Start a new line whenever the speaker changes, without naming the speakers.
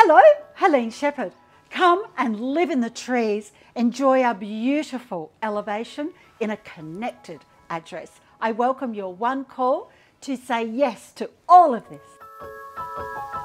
Hello, Helene Shepherd. Come and live in the trees, enjoy our beautiful elevation in a connected address. I welcome your one call to say yes to all of this.